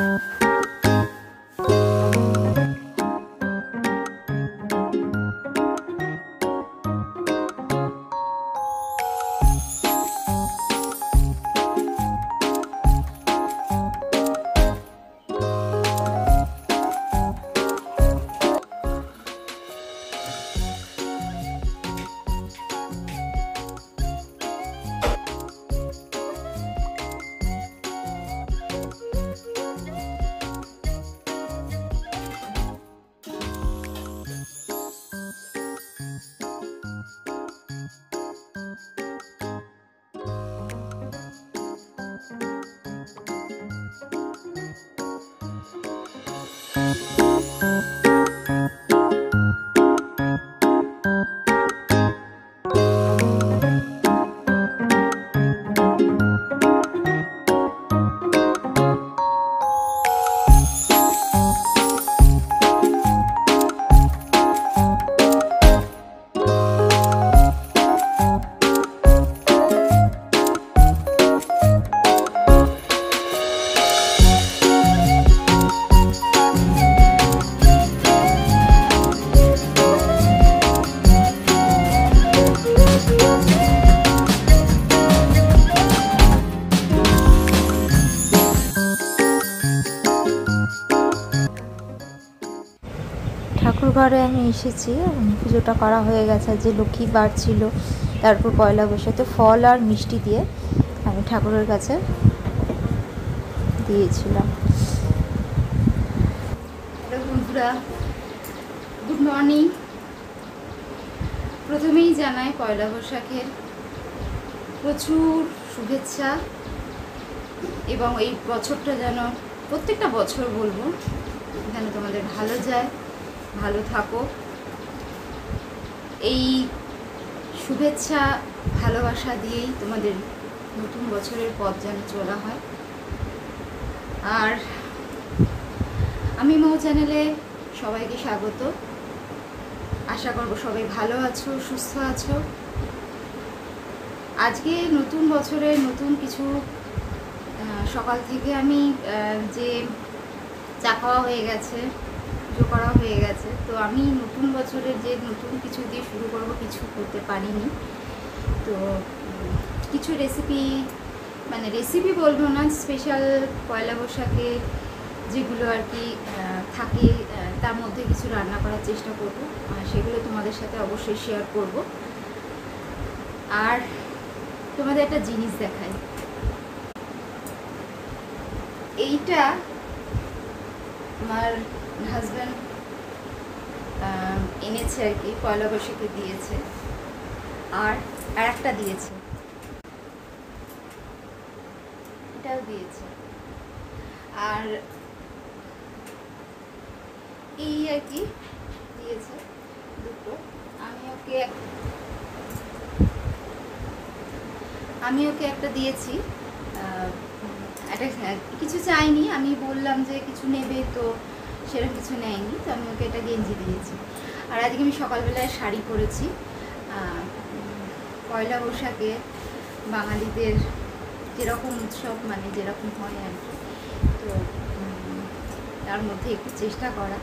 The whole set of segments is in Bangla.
ঠাকুর ঘরে আমি এসেছি, পুজোটা করা হয়ে গেছে। যে লক্ষ্মী বার ছিল, তারপর পয়লা বৈশাখে ফল আর মিষ্টি দিয়ে আমি ঠাকুরের কাছে দিয়েছিলাম। হ্যালো বন্ধুরা, গুড মর্নিং। প্রথমেই জানাই পয়লা বৈশাখের প্রচুর শুভেচ্ছা, এবং এই বছরটা যেন, প্রত্যেকটা বছর বলবো, যেন তোমাদের ভালো যায়, ভালো থাকো। এই শুভেচ্ছা ভালোবাসা দিয়েই তোমাদের নতুন বছরের পথ যেন চলা হয়। আর আমি মৌ চ্যানেলে সবাইকে স্বাগত। আশা করব সবাই ভালো আছো, সুস্থ আছো। আজকে নতুন বছরের নতুন কিছু, সকাল থেকে আমি যে চা খাওয়া হয়ে গেছে, পুজো করা হয়ে গেছে, তো আমি নতুন বছরের যে নতুন কিছু দিয়ে শুরু করব, কিছু করতে পারিনি। তো কিছু রেসিপি, মানে রেসিপি বলবো না, স্পেশাল পয়লা বৈশাখে যেগুলো আর কি থাকে, তার মধ্যে কিছু রান্না করার চেষ্টা করব, সেগুলো তোমাদের সাথে অবশ্যই শেয়ার করব। আর তোমাদের একটা জিনিস দেখাই, এইটা আমার হাজব্যান্ড এনেছে আর কি, পয়লা বৈশাখে দিয়েছে। আর একটা দিয়েছে, এটাও দিয়েছে। আর এই আর কি দিয়েছে দুটো। আমি ওকে একটা দিয়েছি। একটা কিছু চাইনি, আমি বললাম যে কিছু নেবে, তো সেরকম কিছু নেয়নি, তো আমি ওকে একটা গেঞ্জি দিয়েছি। আর আজকে আমি সকালবেলায় শাড়ি পরেছি। পয়লা বৈশাখে বাঙালিদের যেরকম উৎসব, মানে যেরকম হয় আর কি, তো তার মধ্যে একটু চেষ্টা করা,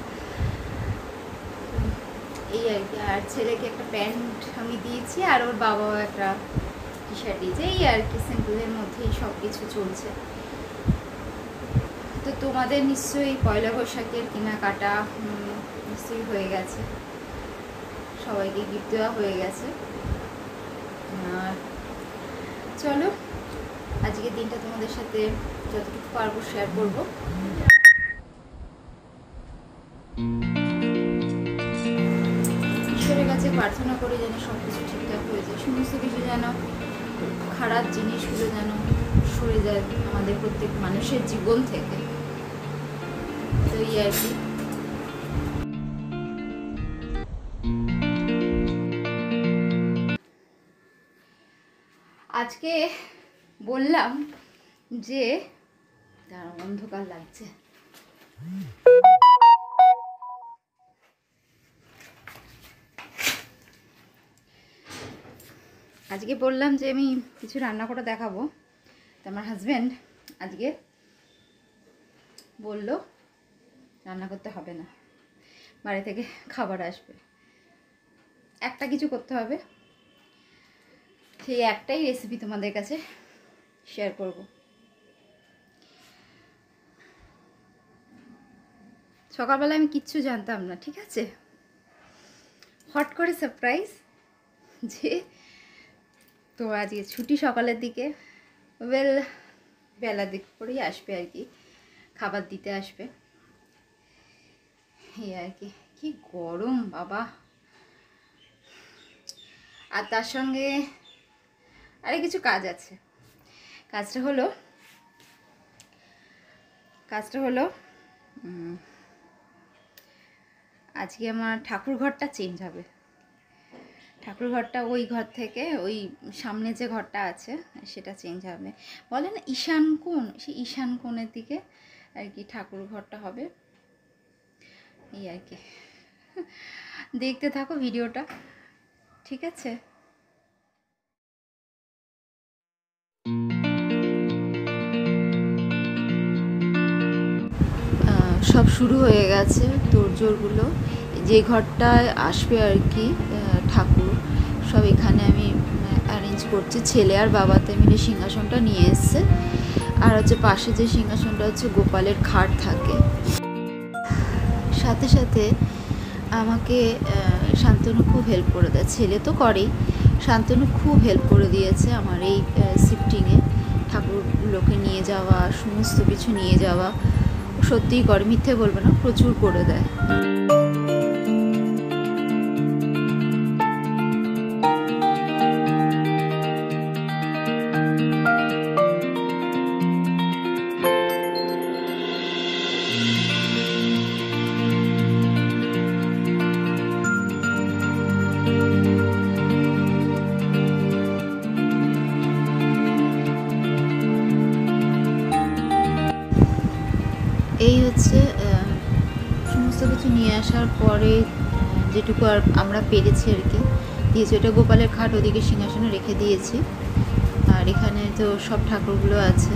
এই আর কি। আর ছেলেকে একটা প্যান্ট আমি দিয়েছি, আর ওর বাবাও একটা টি শার্ট দিয়েছে। এই আর কি, সিম্পলের মধ্যেই সব কিছু চলছে। তো তোমাদের নিশ্চয়ই পয়লা বৈশাখের কেনাকাটা নিশ্চয়ই হয়ে গেছে, সবাইকে গিফট দেওয়া হয়ে গেছে। আর চলো, আজকের দিনটা তোমাদের সাথে যতটুকু পারবো শেয়ার করব। ঈশ্বরের কাছে প্রার্থনা করে যেন সব কিছু ঠিকঠাক হয়ে যায়, সমস্ত কিছু যেন, খারাপ জিনিসগুলো যেন সরে যায় আমাদের প্রত্যেক মানুষের জীবন থেকে। তো এই আর কি। আজকে বললাম যে, অন্ধকার লাগছে, আজকে বললাম যে আমি কিছু রান্না করে দেখাবো। তো আমার হাজব্যান্ড আজকে বললো রান্না করতে হবে না, বাড়ি থেকে খাবার আসবে, একটা কিছু করতে হবে, সেই একটাই রেসিপি তোমাদের কাছে শেয়ার করব। সকালবেলা আমি কিচ্ছু জানতাম না, ঠিক আছে, হট করে সারপ্রাইজ যে তো আজকে ছুটি সকালের দিকে, বেলার দিক করেই আসবে আর কি, খাবার দিতে আসবে এই আর কি। কি গরম বাবা, আর তার সঙ্গে আরে কিছু কাজ আছে। কাজটা হলো আজকে আমার ঠাকুর ঘরটা চেঞ্জ হবে। ঠাকুর ঘরটা ওই ঘর থেকে ওই সামনে যে ঘরটা আছে সেটা চেঞ্জ হবে, বলে না ঈশান কোণ, সেই ঈশান কোণের দিকে আর কি ঠাকুর ঘরটা হবে এই আর কি। দেখতে থাকো ভিডিওটা, ঠিক আছে। সব শুরু হয়ে গেছে তোড়জোড়গুলো, যে ঘরটায় আসবে আর কি ঠাকুর, সব এখানে আমি অ্যারেঞ্জ করছি। ছেলে আর বাবাতে মিলে সিংহাসনটা নিয়ে এসছে, আর হচ্ছে পাশে যে সিংহাসনটা হচ্ছে গোপালের খাট থাকে। সাথে সাথে আমাকে শান্তনু খুব হেল্প করে দেয়, ছেলে তো করেই, শান্তনু খুব হেল্প করে দিয়েছে আমার এই শিফটিংয়ে, ঠাকুরগুলোকে নিয়ে যাওয়া, সমস্ত কিছু নিয়ে যাওয়া। সত্যিই করে, মিথ্যে বলবে না, প্রচুর করে দেয়। এই হচ্ছে সমস্ত কিছু নিয়ে আসার পরে যেটুকু আর আমরা পেরেছি আর কি দিয়েছি। ওটা গোপালের খাট, ওদিকে সিংহাসনে রেখে দিয়েছি, আর এখানে তো সব ঠাকুরগুলো আছে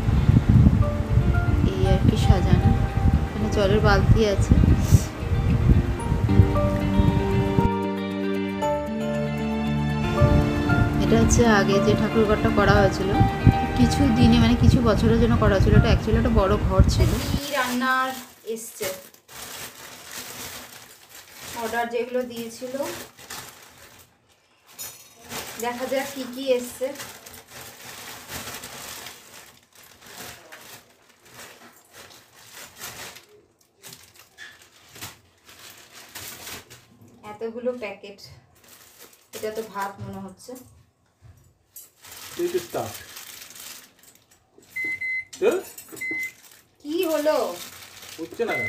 এই আর কি সাজানো। এখানে জলের বালতি আছে। এটা হচ্ছে আগে যে ঠাকুর ঘরটা করা হয়েছিল কিছু দিনে, মানে কিছু বছরের জন্য করা হয়েছিল। এটা অ্যাকচুয়ালি একটা বড় ঘর ছিল। কি রান্নার এসছে অর্ডার যেগুলো দিয়েছিল, দেখা যাক কি কি এসছে। এতগুলো প্যাকেট, এটা তো ভাত মনে হচ্ছে। কি হলো হচ্ছে না,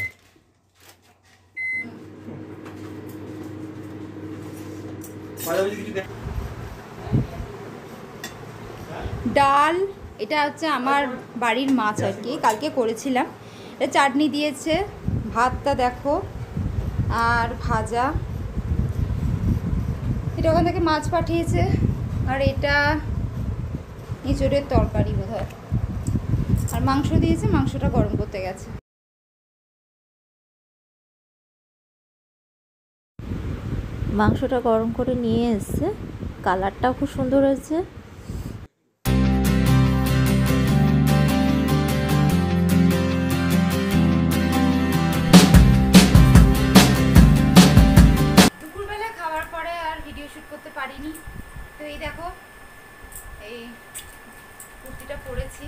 ডাল, এটা হচ্ছে আমার বাড়ির মাছ আর কি, কালকে করেছিলাম। এটা চাটনি দিয়েছে, ভাতটা দেখো, আর ভাজা। এটা ওখান থেকে মাছ পাঠিয়েছে, আর এটা এঁচোড়ের তরকারি বোধহয়, আর মাংস দিয়েছে, মাংসটা গরম করতে গেছে। মাংসটা গরম করে নিয়ে এসছে, কালারটাও খুব সুন্দর হয়েছে। দুপুরবেলা খাওয়ার পরে আর ভিডিও শ্যুট করতে পারিনি, তো এই দেখো এই কুর্তিটা পরেছি,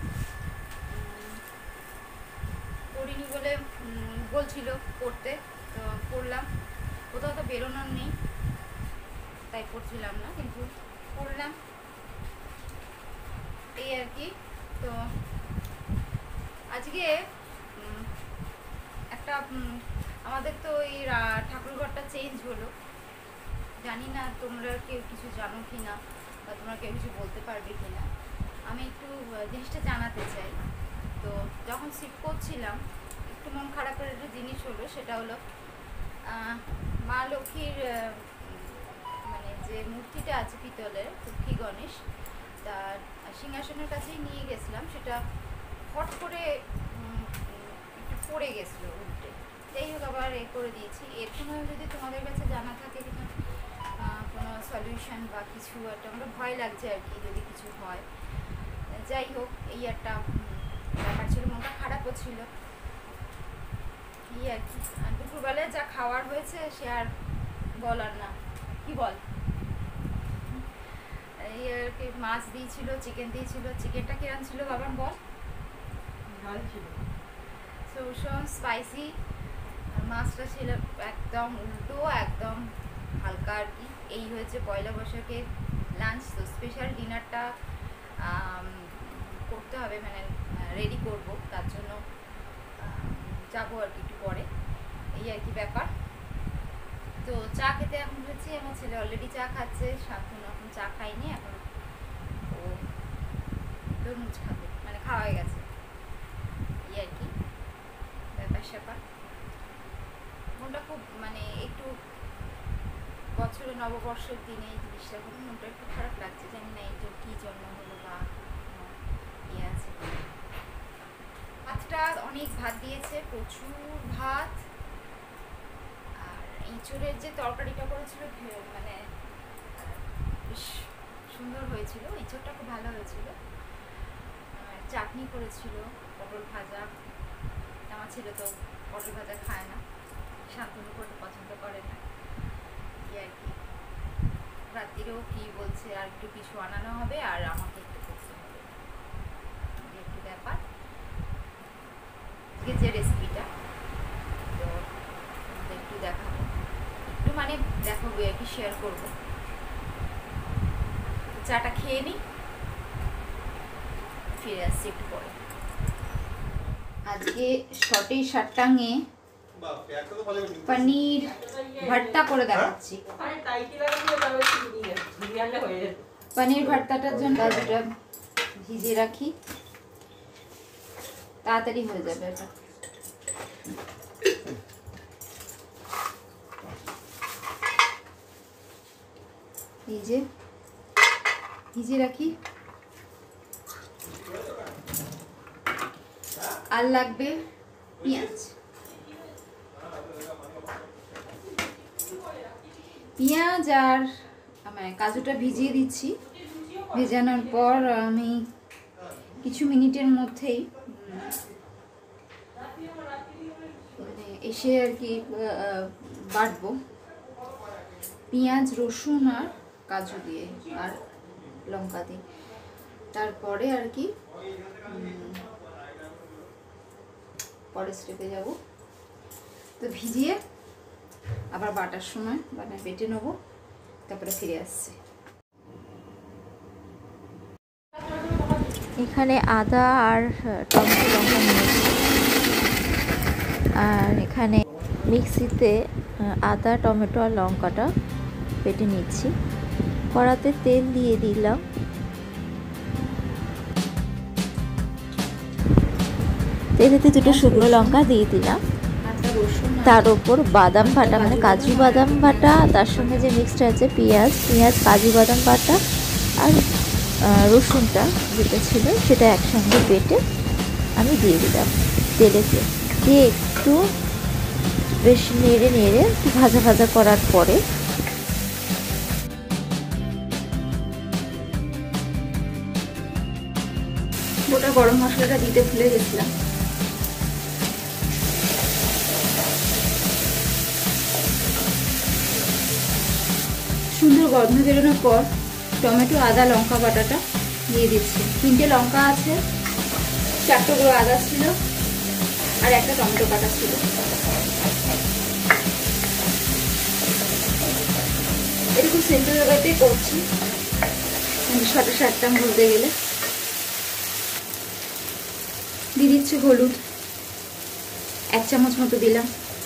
পরিনি বলে বলছিল পরতে, তো পরলাম। কোথাও তো বেরোনোর নেই তাই পরছিলাম না, কিন্তু পরলাম এই আর কি। তো আজকে একটা আমাদের তো এই ঠাকুরঘরটা চেঞ্জ হলো, জানি না তোমরা কেউ কিছু জানো কি না, বা তোমরা কেউ কিছু বলতে পারবে কি না। আমি একটু জিনিসটা জানাতে চাই। তো যখন শিফট করছিলাম একটু মন খারাপের একটা জিনিস হলো, সেটা হলো মা লক্ষ্মীর মানে যে মূর্তিটা আছে পিতলের, লক্ষ্মী গণেশ, তার সিংহাসনের কাছেই নিয়ে গেছিলাম। সেটা হট করে হয়ে গেছিলো উল্টে। যাই হোক আবার এ করে দিয়েছি। এর কোনো যদি তোমাদের কাছে জানা থাকে কিনা কোনো সলিউশন বা কিছু একটা, আমার ভয় লাগছে আর কি যদি কিছু হয়। যাই হোক এই একটা ব্যাপার ছিল, মনটা খারাপও ছিল এই আর কি। আর দুপুরবেলায় যা খাওয়ার হয়েছে সে আর বলার না, কি বল। এই আর কি মাছ দিয়েছিল, চিকেন দিয়েছিল। চিকেনটা কিরম ছিল বাবার বল? ভালো ছিল, ভীষণ স্পাইসি। মাছটা ছিল একদম উল্টো, একদম হালকা আর কি। এই হয়েছে পয়লা বৈশাখের লাঞ্চ। তো স্পেশাল ডিনারটা করতে হবে, মানে রেডি করব, তার জন্য যাবো আর কি একটু পরে। এই আর কি ব্যাপার। তো চা খেতে এখন হচ্ছে, আমার ছেলে অলরেডি চা খাচ্ছে, শান্তনু এখন চা খাইনি, এখন ও তরমুজ খাবে, মানে খাওয়া হয়ে গেছে। এই আর কি ব্যাপার স্যাপার। মনটা খুব মানে একটু বছরে নববর্ষের দিনে এই জিনিসটা খুব মনটা একটু খারাপ লাগছে, জানি না এই যে কী জন্য হলো বা ইয়ে আছে। ভাতটা অনেক ভাত দিয়েছে, প্রচুর ভাত। আর ইঁচড়ের যে তরকারিটা করেছিল মানে বেশ সুন্দর হয়েছিল, ইঁচড়টা খুব ভালো হয়েছিল। চাটনি করেছিল, পটল ভাজা। আমার ছেলে তো পটল ভাজা খায় না, শান্তনু করতে পছন্দ করে না এই আর কি। রাত্রিরেও কি বলছে আর একটু কিছু আনানো হবে আর আমাকে একটু করতে হবে, একটু ব্যাপার। যে রেসিপিটা তো একটু দেখাবো, একটু মানে দেখাবো আর কি, শেয়ার করবো। চাটা খেয়ে নিই, ফিরে আসছি একটু পরে। আজকে শর্টে শার্টাঙে পনির ভর্তা করে দেখাচ্ছি। পনির ভর্তাটার জন্য কাজুটা ভিজিয়ে রাখি, তাড়াতাড়ি হয়ে যাবে এটা। এই যে ভিজিয়ে রাখি। আর লাগবে পেঁয়াজ, পেঁয়াজ আর কাজুটা ভিজিয়ে দিচ্ছি। ভেজানোর পর আমি কিছু মিনিটের মধ্যেই এসে আর কি বাটবো পেঁয়াজ, রসুন আর কাজু দিয়ে আর লঙ্কা দিয়ে। তারপরে আর কি পরের স্টেপে যাব। তো ভিজিয়ে আবার বাটার সময় বেটে নেবো, তারপরে ফিরে আসছি। এখানে আদা আর টমেটো লঙ্কা নিয়েছি, আর এখানে মিক্সিতে আদা, টমেটো আর লঙ্কাটা বেটে নিচ্ছি। কড়াতে তেল দিয়ে দিলাম, তেলেতে দুটো শুকনো লঙ্কা দিয়ে দিলাম। তার ওপর বাদাম বাটা, মানে কাজু বাদাম বাটা, তার সঙ্গে যে মিক্সড আছে পেঁয়াজ, কাজু বাদাম বাটা আর রসুনটা যেটা ছিল সেটা একসঙ্গে বেটে আমি দিয়ে দিলাম তেলেতে। দিয়ে একটু বেশ নেড়ে একটু ভাজা ভাজা করার পরে গোটা গরম মশলাটা দিতে ভুলে গেছিলাম। সুন্দর গন্ধ বেরোনোর পর টমেটো, আদা, লঙ্কা বাটাটা দিয়ে দিচ্ছি। 3টে লঙ্কা আছে, 4 টুকরো আদা ছিল আর একটা টমেটো কাটা ছিল। এরকম সিম্পল জায়গাতেই করছি, শর্টে শার্টটাং বলতে গেলে। দিয়ে দিচ্ছি হলুদ, 1 চামচ মতো দিলাম।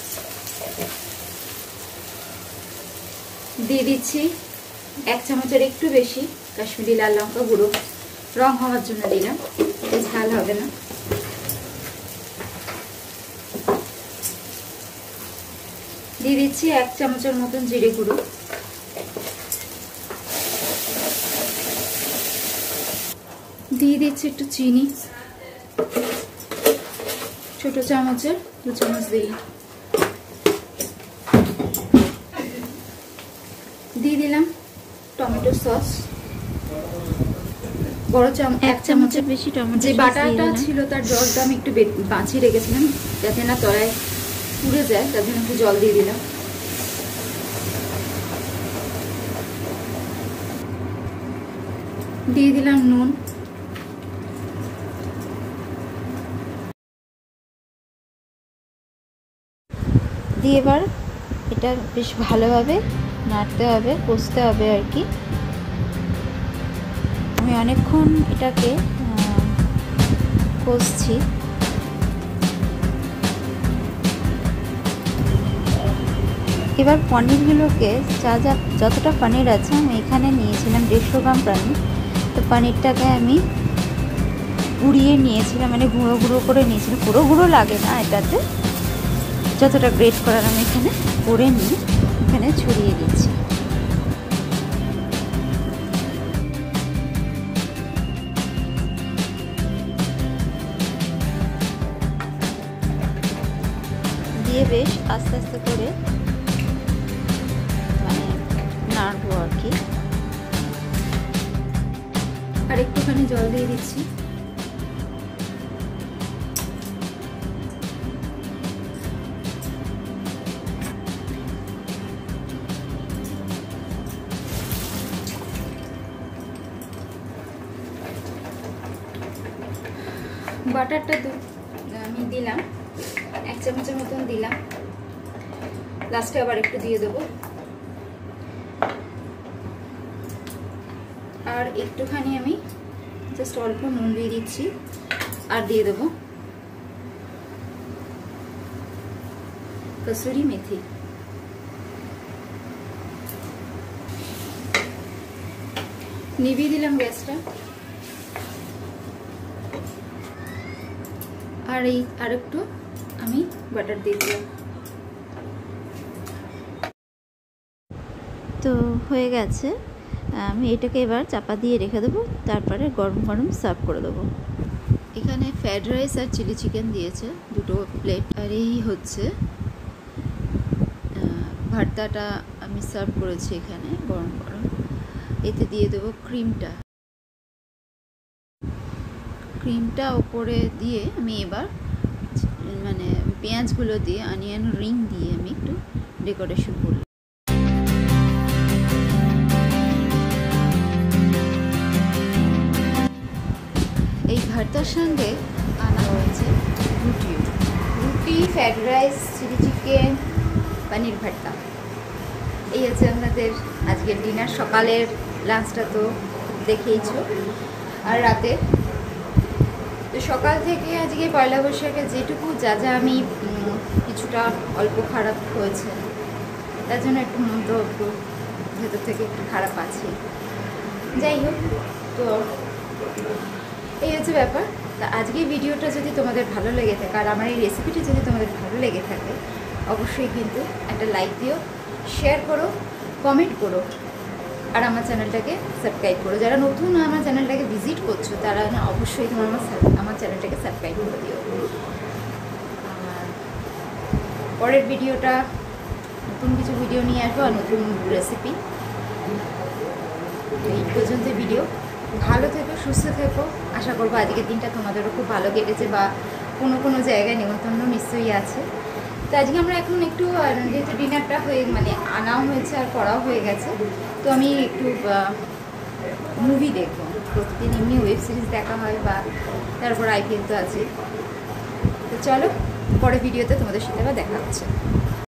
দিয়ে দিচ্ছি 1 চামচের একটু বেশি কাশ্মীরি লাল লঙ্কা গুঁড়ো, রং হওয়ার জন্য দিলাম, ঝাল হবে না। দিয়ে দিচ্ছি 1 চামচের মতন জিরে গুঁড়ো। দিয়ে দিচ্ছি একটু চিনি, ছোট চামচের 2 চামচ দিলাম, দিয়ে দিলাম টমেটো সস বড় চামচ, 1 চামচের বেশি টমেটো। যে বাটাটা ছিল তার জলটা আমি একটু বাঁচিয়ে রেখেছিলাম যাতে না তলায় পুড়ে যায়, তার জন্য একটু জল দিয়ে দিলাম। দিয়ে দিলাম নুন, দিয়ে এবার এটা বেশ ভালোভাবে নাড়তে হবে, কষতে হবে আর কি। আমি অনেকক্ষণ এটাকে কষছি। এবার পনিরগুলোকে যতটা পনির আছে আমি এখানে নিয়েছিলাম 150 গ্রাম পনির। তো পনিরটাকে আমি গুঁড়িয়ে নিয়েছিলাম, মানে গুঁড়ো গুঁড়ো করে নিয়েছিলাম। পুরো গুঁড়ো লাগে না এটাতে, যতটা গ্রেট করার আমি এখানে করে নিয়ে এখানে ছড়িয়ে দিচ্ছি। দিয়ে বেশ আস্তে আস্তে করে মানে নাড়বো আর কি। আর একটুখানি জল দিয়ে দিচ্ছি। বাটারটা আমি দিলাম 1 চামচের মতন দিলাম, লাস্টে আবার একটু দিয়ে দেবো। আর একটুখানি আমি জাস্ট অল্প নুন দিয়ে দিচ্ছি, আর দিয়ে দেবো কসুরি মেথি। নিভিয়ে দিলাম গ্যাসটা। আর এই আরেকটু আমি বাটার দিয়ে দিলাম। তো হয়ে গেছে, আমি এটাকে এবার চাপা দিয়ে রেখে দেবো, তারপরে গরম গরম সার্ভ করে দেবো। এখানে ফ্রাইড রাইস আর চিলি চিকেন দিয়েছে 2 প্লেট। আর এই হচ্ছে ভর্তাটা আমি সার্ভ করেছি এখানে গরম গরম। এতে দিয়ে দেবো ক্রিমটা ওপরে দিয়ে আমি এবার মানে পেঁয়াজগুলো দিয়ে অনিয়ন রিং দিয়ে আমি একটু ডেকোরেশন করলাম। এই ভর্তার সঙ্গে আনা হয়েছে রুটি, fried rice, chilli chicken, paneer bharta. এই হচ্ছে আমাদের আজকের ডিনার। সকালের লাঞ্চটা তো দেখেইছো, আর রাতে তো সকাল থেকে আজকে পয়লা বৈশাখে যেটুকু যা আমি কিছুটা অল্প খারাপ হয়েছে, তার জন্য একটু মন তো একটু ভেতর থেকে একটু খারাপ আছে। যাই হোক, তো এই হচ্ছে ব্যাপার। তা আজকে ভিডিওটা যদি তোমাদের ভালো লেগে থাকে আর আমার এই রেসিপিটি যদি তোমাদের ভালো লেগে থাকে, অবশ্যই কিন্তু একটা লাইক দিও, শেয়ার করো, কমেন্ট করো, আর আমার চ্যানেলটাকে সাবস্ক্রাইব করো। যারা নতুন আমার চ্যানেলটাকে ভিজিট করছো তারা না অবশ্যই তোমার আমার চ্যানেলটাকে সাবস্ক্রাইব করে দিও। আর পরের ভিডিওটা নতুন কিছু ভিডিও নিয়ে আসবো আর নতুন রেসিপি। এই পর্যন্ত ভিডিও। ভালো থেকো, সুস্থ থেকো। আশা করবো আজকের দিনটা তোমাদেরও খুব ভালো কেটেছে, বা কোনো জায়গায় নেমন্তন্ন নিশ্চয়ই আছে। তো আজকে আমরা এখন একটু যেহেতু ডিনারটা হয়ে মানে আনাও হয়েছে আর করাও হয়ে গেছে, তো আমি একটু মুভি দেখবো। প্রতিদিন এমনি ওয়েব সিরিজ দেখা হয়, বা তারপর IPL তো আছে। তো চলো, পরে ভিডিওতে তোমাদের সাথে আবার দেখা হচ্ছে।